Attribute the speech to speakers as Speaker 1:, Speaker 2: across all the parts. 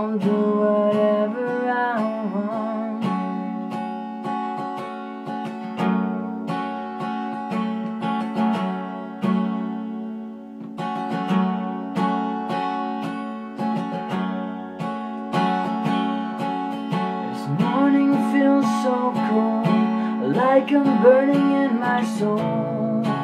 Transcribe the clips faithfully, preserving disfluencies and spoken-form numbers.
Speaker 1: I'll do whatever I want. This morning feels so cold, like I'm burning in my soul.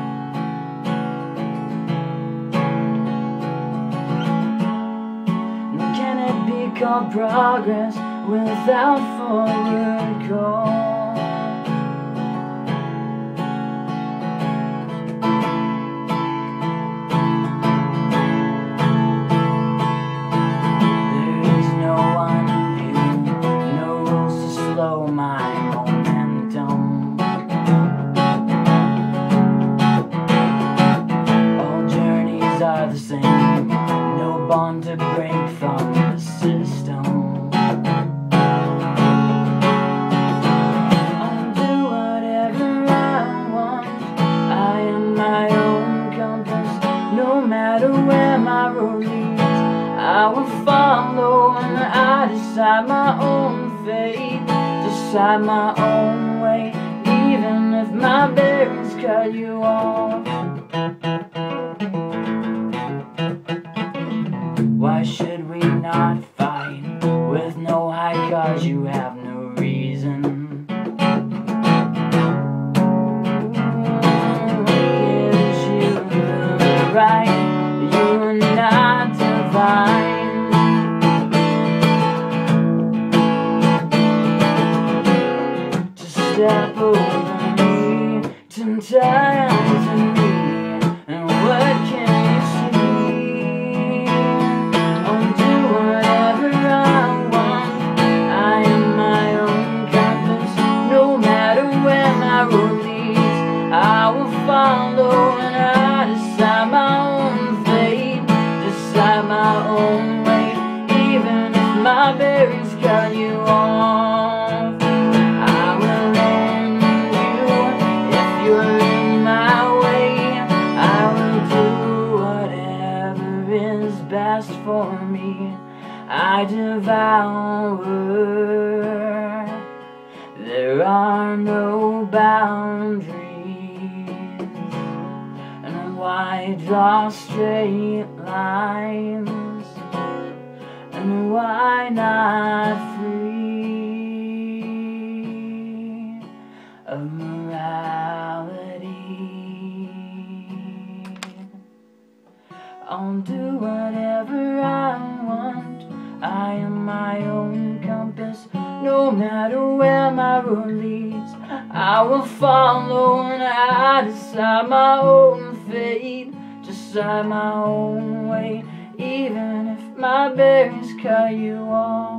Speaker 1: Can it be called progress without forward goal? There is no one view, no rules to slow my momentum. All journeys are the same, no bond to break from the system. I'll do whatever I want. I am my own compass. No matter where my road leads, I will follow, and I decide my own fate, decide my own way, even if my bearings cut you off. Why should we not fight with no high, cause you have no reason? Gives you the right, you are not divine. To step over me, to tie onto me, and what can you see? I'll do whatever I want. I am my own compass. No matter where my road leads, I will follow, and I decide my own fate, decide my own way, even if my berries cut you off. I will end you if you're in my way. I will do whatever is best for me. I devour. There are no boundaries, and why draw straight lines, and why not free of morality? I'll do whatever I want. I am my own compass. No matter where my road leads, I will follow, and I decide my own fate, decide my own way, even if my berries cut you off.